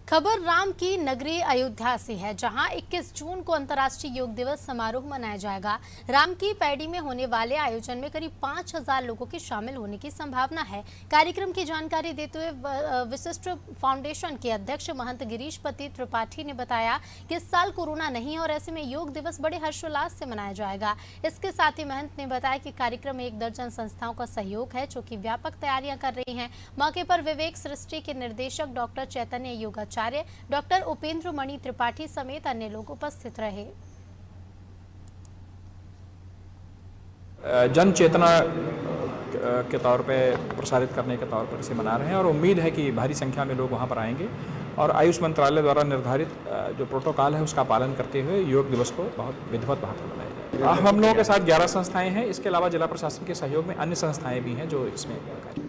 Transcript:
खबर राम की नगरी अयोध्या से है, जहां 21 जून को अंतर्राष्ट्रीय योग दिवस समारोह मनाया जाएगा। राम की पैड़ी में होने वाले आयोजन में करीब 5000 लोगों के शामिल होने की संभावना है। कार्यक्रम की जानकारी देते हुए विशिष्ट फाउंडेशन के अध्यक्ष महंत गिरीशपति त्रिपाठी ने बताया कि इस साल कोरोना नहीं और ऐसे में योग दिवस बड़े हर्षोल्लास से मनाया जाएगा। इसके साथ ही महंत ने बताया कि कार्यक्रम में 1 दर्जन संस्थाओं का सहयोग है, जो कि व्यापक तैयारियां कर रही हैं। मौके पर विवेक सृष्टि के निर्देशक डॉक्टर चैतन्य योगाचार्य, डॉक्टर उपेंद्र मणि त्रिपाठी समेत अन्य लोग उपस्थित रहे। जन चेतना के तौर पे प्रसारित करने के तौर पर इसे मना रहे हैं और उम्मीद है कि भारी संख्या में लोग वहां पर आएंगे और आयुष मंत्रालय द्वारा निर्धारित जो प्रोटोकॉल है उसका पालन करते हुए योग दिवस को बहुत विधिवत भाव से मनाया जाएगा। हम लोगों के साथ 11 संस्थाएं हैं। इसके अलावा जिला प्रशासन के सहयोग में अन्य संस्थाएं भी हैं जो इसमें